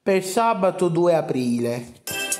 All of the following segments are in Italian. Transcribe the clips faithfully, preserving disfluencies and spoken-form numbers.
per sabato due aprile.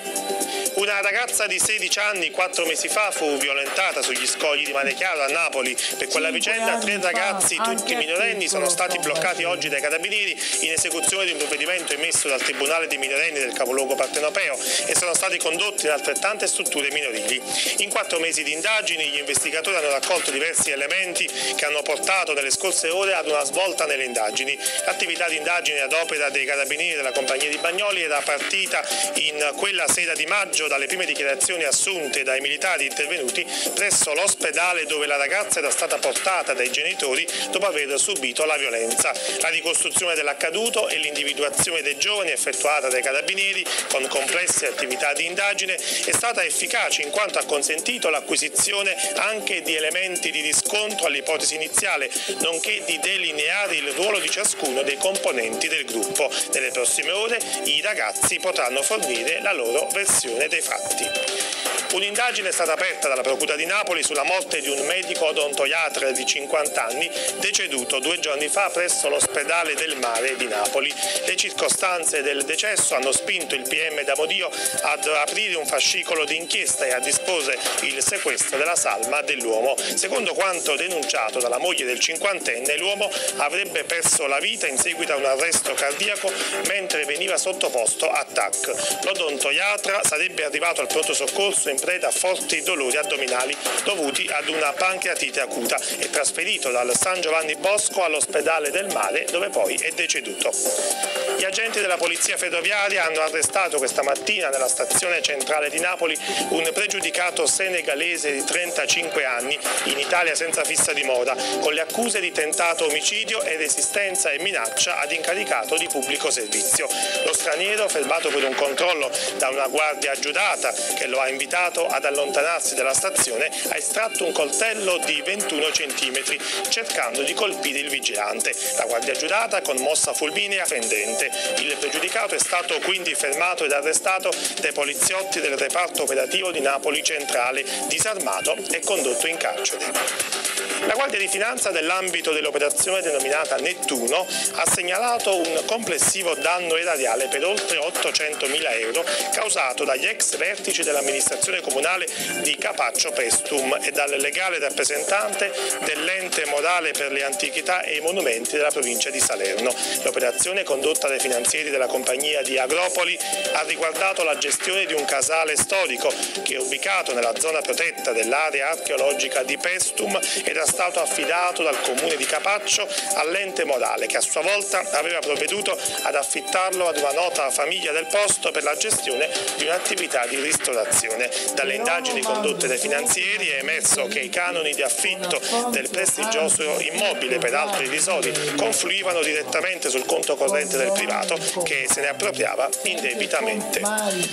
Una ragazza di sedici anni quattro mesi fa fu violentata sugli scogli di Mare Chiaro a Napoli. Per quella vicenda tre ragazzi, tutti minorenni, sono stati bloccati oggi dai carabinieri in esecuzione di un provvedimento emesso dal Tribunale dei minorenni del capoluogo partenopeo e sono stati condotti in altrettante strutture minorili. In quattro mesi di indagini gli investigatori hanno raccolto diversi elementi che hanno portato nelle scorse ore ad una svolta nelle indagini. L'attività di indagine ad opera dei carabinieri della compagnia di Bagnoli era partita in quella sera di maggio dalle prime dichiarazioni assunte dai militari intervenuti presso l'ospedale dove la ragazza era stata portata dai genitori dopo aver subito la violenza. La ricostruzione dell'accaduto e l'individuazione dei giovani effettuata dai carabinieri con complesse attività di indagine è stata efficace in quanto ha consentito l'acquisizione anche di elementi di riscontro all'ipotesi iniziale, nonché di delineare il ruolo di ciascuno dei componenti del gruppo. Nelle prossime ore i ragazzi potranno fornire la loro versione dei fatti. Un'indagine è stata aperta dalla Procura di Napoli sulla morte di un medico odontoiatra di cinquanta anni deceduto due giorni fa presso l'ospedale del Mare di Napoli. Le circostanze del decesso hanno spinto il P M Damodio ad aprire un fascicolo di inchiesta e a disporre il sequestro della salma dell'uomo. Secondo quanto denunciato dalla moglie del cinquantenne, l'uomo avrebbe perso la vita in seguito a un arresto cardiaco mentre veniva sottoposto a T A C. L'odontoiatra sarebbe arrivato al pronto soccorso in preda a forti dolori addominali dovuti ad una pancreatite acuta e trasferito dal San Giovanni Bosco all'ospedale del Mare, dove poi è deceduto. Gli agenti della polizia ferroviaria hanno arrestato questa mattina nella stazione centrale di Napoli un pregiudicato senegalese di trentacinque anni, in Italia senza fissa dimora, con le accuse di tentato omicidio e resistenza e minaccia ad incaricato di pubblico servizio. Lo straniero, fermato per un controllo da una guardia aggiudata che lo ha invitato ad allontanarsi dalla stazione, ha estratto un coltello di ventuno centimetri cercando di colpire il vigilante. La guardia giurata con mossa fulminea fendente. Il pregiudicato è stato quindi fermato ed arrestato dai poliziotti del reparto operativo di Napoli Centrale, disarmato e condotto in carcere. La Guardia di Finanza, nell'ambito dell'operazione denominata Nettuno, ha segnalato un complessivo danno erariale per oltre ottocentomila euro causato dagli ex vertici dell'amministrazione comunale di Capaccio Paestum e dal legale rappresentante dell'ente morale per le antichità e i monumenti della provincia di Salerno. L'operazione, condotta dai finanzieri della compagnia di Agropoli, ha riguardato la gestione di un casale storico che è ubicato nella zona protetta dell'area archeologica di Paestum ed era stato affidato dal comune di Capaccio all'ente morale, che a sua volta aveva provveduto ad affittarlo ad una nota famiglia del posto per la gestione di un'attività di ristorazione. Dalle indagini condotte dai finanzieri è emerso che i canoni di affitto del prestigioso immobile, peraltro irrisori, confluivano direttamente sul conto corrente del privato che se ne appropriava indebitamente.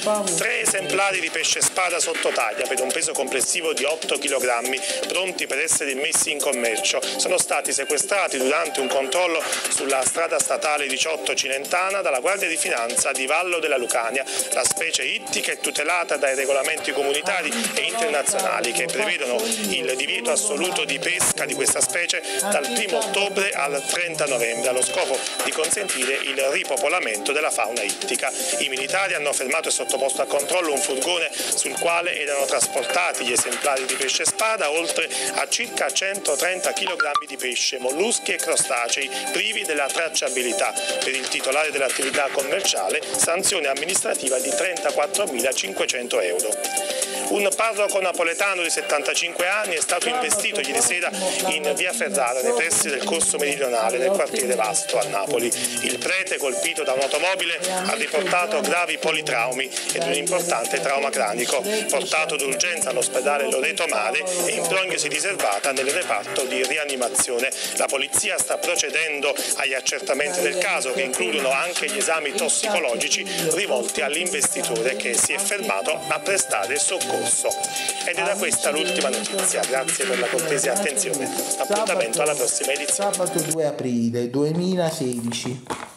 Tre esemplari di pesce spada sottotaglia per un peso complessivo di otto chilogrammi, pronti per essere immessi in commercio, sono stati sequestrati durante un controllo sulla strada statale diciotto Cilentana dalla Guardia di Finanza di Vallo della Lucania. La specie ittica è tutelata dai regolamenti comunitari e internazionali che prevedono il divieto assoluto di pesca di questa specie dal primo ottobre al trenta novembre, allo scopo di consentire il ripopolamento della fauna ittica. I militari hanno fermato e sottoposto a controllo un furgone sul quale erano trasportati gli esemplari di pesce spada, oltre a circa centotrenta chilogrammi di pesce, molluschi e crostacei privi della tracciabilità. Per il titolare dell'attività commerciale, sanzione amministrativa di trentaquattromilacinquecento euro. Un parroco napoletano di settantacinque anni è stato investito ieri sera in via Ferrara, nei pressi del Corso Meridionale, nel quartiere Vasto a Napoli. Il prete, colpito da un'automobile, ha riportato gravi politraumi ed un importante trauma cranico. Portato d'urgenza all'ospedale Loreto Mare e in prognosi riservata nel reparto di rianimazione. La polizia sta procedendo agli accertamenti del caso, che includono anche gli esami tossicologici rivolti all'investitore, che si è fermato a prestare soccorso. Ed è da questa l'ultima notizia. Grazie per la cortese attenzione. Appuntamento alla prossima edizione. Sabato due aprile duemilasedici.